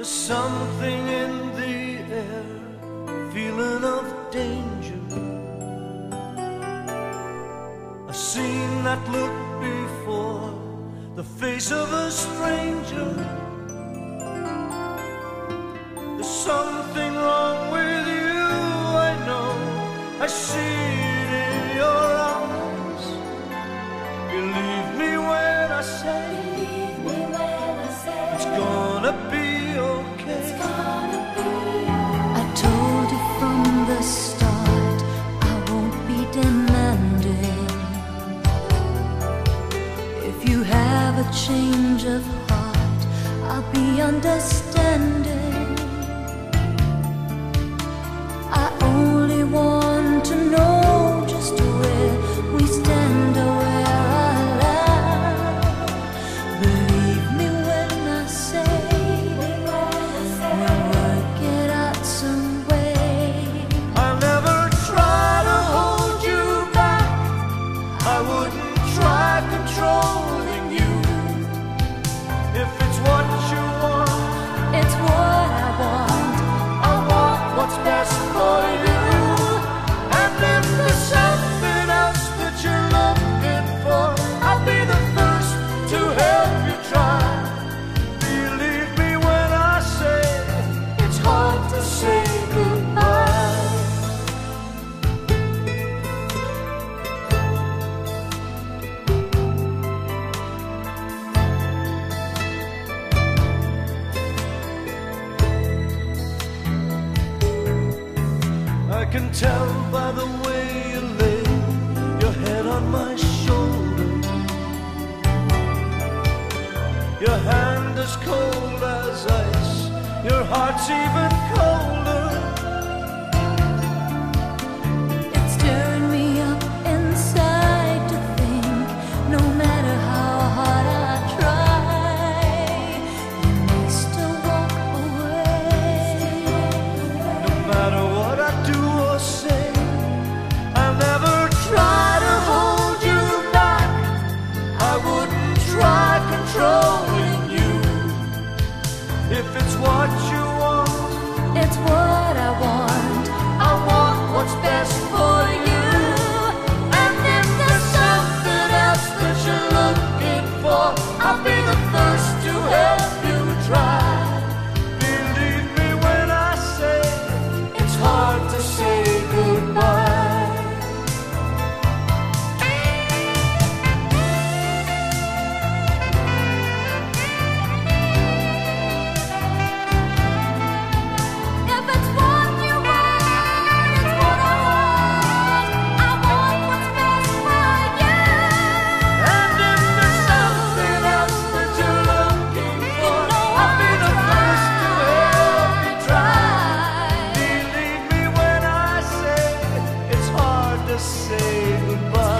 There's something in the air, feeling of danger. I've seen that look before, the face of a stranger. There's something wrong with you, I know. I see it in your eyes. Believe me when I say, it's gonna be okay. I told you from the start, I won't be demanding. If you have a change of heart, I'll be understanding. I only want to know just where we stand or where I lie. Believe me when I say we'll work it out some way. I'll never try to hold you back. I wouldn't try controlling you. If it's what you want, It's what I want. I want what's best for you. And if there's something else that you're looking for, I'll be the first to help you try. Believe me when I say, it's hard to say goodbye. I can tell by the way you lay your head on my shoulder. Your hand as cold as ice, your heart's even colder. It's turned me up inside to think, no matter how hard I try, you may still walk away. No matter what I do or say, I'll never try to hold you back. I wouldn't try controlling you. If it's what you want, It's what I want. I want what's best for you. And if there's something else that you're looking for, I'll be the first to help you try. Believe me when I say, it's hard to say goodbye. If it's what you want, it's what I want. I want what's best for you. And if there's something else that you're looking for, I'll be the first to help you try. Believe me when I say, it's hard to say goodbye.